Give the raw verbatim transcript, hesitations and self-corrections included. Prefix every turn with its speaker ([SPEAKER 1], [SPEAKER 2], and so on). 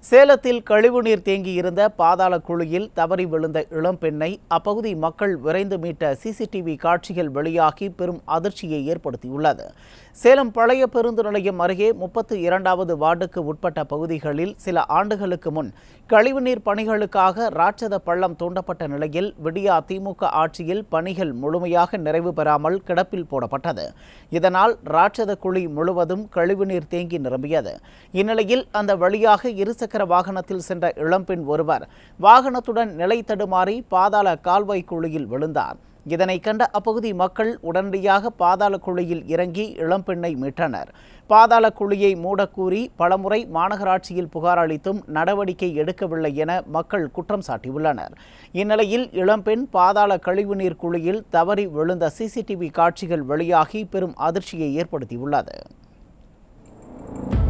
[SPEAKER 1] சேலத்தில் கழிவுநீர் தேங்கியிருந்த பாதாள குழியில் தவறி விழுந்த இளம்பெண்ணை அப்பகுதி மக்கள் விரைந்து மீட்ட சிசிடிவி காட்சிகள் வெளியாகி பெரும் அதிர்ச்சியை ஏற்படுத்தியுள்ளது. சேலம் பழைய பேருந்து நிலையம் அருகே முப்பத்து இரண்டாவது வார்டுக்கு உட்பட்ட பகுதிகளில் சில ஆண்டுகளுக்கு முன் கழிவுநீர் பணிகளுக்காக ராட்சத பள்ளம் தோண்டப்பட்ட நிலையில் விடியா திமுக ஆட்சியில் பணிகள் முழுமையாக நிறைவு பெறாமல் கிடப்பில் போடப்பட்டது. இதனால் ராட்சத குழி முழுவதும் கழிவுநீர் தேங்கி நிரம்பியது. இந்நிலையில் அந்த வழியாக இருசக்கர வாகனத்தில் சென்ற இளம்பெண் ஒருவர் வாகனத்துடன் நிலை தடுமாறி பாதாள கால்வாய் குழியில் விழுந்தார். இதனை கண்ட அப்பகுதி மக்கள் உடனடியாக பாதாள குழியில் இறங்கி இளம்பெண்ணை மீட்டனர். பாதாள குழியை மூடக்கூறி பலமுறை மாநகராட்சியில் புகார் அளித்தும் நடவடிக்கை எடுக்கவில்லை என மக்கள் குற்றம் சாட்டியுள்ளனர். இந்நிலையில் இளம்பெண் பாதாள கழிவுநீர் குழியில் தவறி விழுந்த சிசிடிவி காட்சிகள் வெளியாகி பெரும் அதிர்ச்சியை ஏற்படுத்தியுள்ளது.